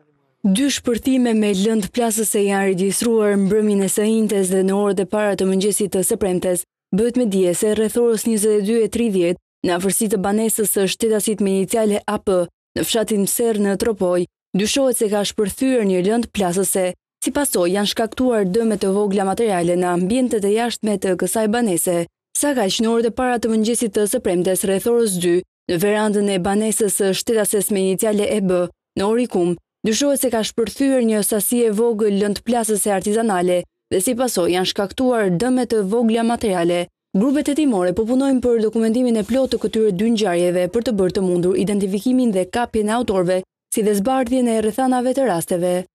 Dy shpërthime me lëndë plasëse janë regjistruar mbrëmjen e së njëjtës dhe në orët e para të mëngjesit të së premtes. Bëhet me dije se rreth orës 22:30 në afërsi të banesës së shtetasit me iniciale AP në fshatin Mserr në Tropoj, dyshohet se ka shpërthyer një lëndë plasëse. Si pasojë janë shkaktuar dëme të vogla materiale në ambientet e jashtme të kësaj banese. Sa kaq në orët e para të mëngjesit të së premtes rreth orës 2 në verandën e banesës së shtetases me iniciale EB në Orikum, dyshohet se ka shpërthyer një sasi e vogël lëndë plasëse artizanale dhe si pasojë janë shkaktuar dëme të vogla materiale. Grupet hetimore po punojnë për dokumentimin e plotë të këtyre dy ngjarjeve për të bërë të mundur identifikimin dhe kapjen e autorëve, si dhe zbardhjen e rrethanave të rasteve.